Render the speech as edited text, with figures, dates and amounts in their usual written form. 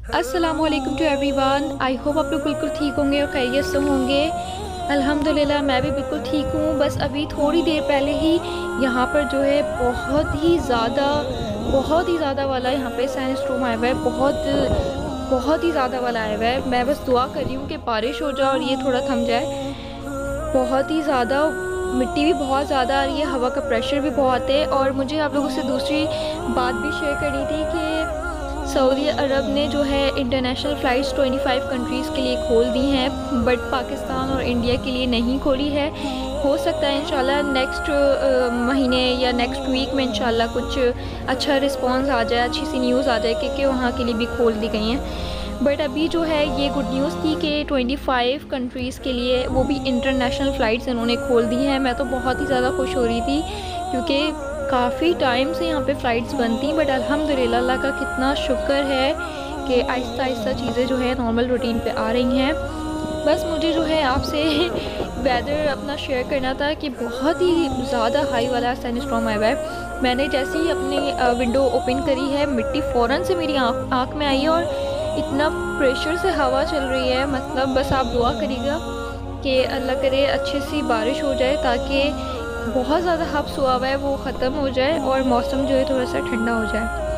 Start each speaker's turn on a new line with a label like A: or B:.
A: अस्सलामुअलैकुम to everyone. I hope आप लोग बिल्कुल ठीक होंगे और खैरियत से होंगे। अल्हम्दुलिल्लाह मैं भी बिल्कुल ठीक हूँ। बस अभी थोड़ी देर पहले ही यहाँ पर जो है बहुत ही ज़्यादा वाला यहाँ पे सैंड स्टॉर्म आया हुआ है। बहुत ही ज़्यादा वाला आया हुआ है। मैं बस दुआ कर रही हूँ कि बारिश हो जाए और ये थोड़ा थम जाए। बहुत ही ज़्यादा मिट्टी भी बहुत ज़्यादा आ रही है, हवा का प्रेशर भी बहुत है। और मुझे आप लोगों से दूसरी बात भी शेयर करनी थी कि सऊदी अरब ने जो है इंटरनेशनल फ़्लाइट्स 25 कंट्रीज़ के लिए खोल दी हैं, बट पाकिस्तान और इंडिया के लिए नहीं खोली है। हो सकता है इंशाल्लाह नेक्स्ट महीने या नेक्स्ट वीक में इंशाल्लाह कुछ अच्छा रिस्पांस आ जाए, अच्छी सी न्यूज़ आ जाए कि वहाँ के लिए भी खोल दी गई हैं। बट अभी जो है ये गुड न्यूज़ थी कि 25 कंट्रीज़ के लिए वो भी इंटरनेशनल फ़्लाइट्स इन्होंने खोल दी हैं। मैं तो बहुत ही ज़्यादा खुश हो रही थी क्योंकि काफ़ी टाइम से यहाँ पे फ़्लाइट्स बनती, बट अल्हम्दुलिल्लाह अल्लाह का कितना शुक्र है कि आहिस्ता आहिस्ता चीज़ें जो है नॉर्मल रूटीन पे आ रही हैं। बस मुझे जो है आपसे वेदर अपना शेयर करना था कि बहुत ही ज़्यादा हाई वाला सैंड स्टॉर्म आया हुआ है। मैंने जैसे ही अपनी विंडो ओपन करी है, मिट्टी फ़ौरन से मेरी आँख में आई है और इतना प्रेशर से हवा चल रही है। मतलब बस आप दुआ करिएगा कि अल्लाह करे अच्छी सी बारिश हो जाए ताकि बहुत ज़्यादा हब्स हुआ हुआ है वो ख़त्म हो जाए और मौसम जो है थोड़ा सा ठंडा हो जाए।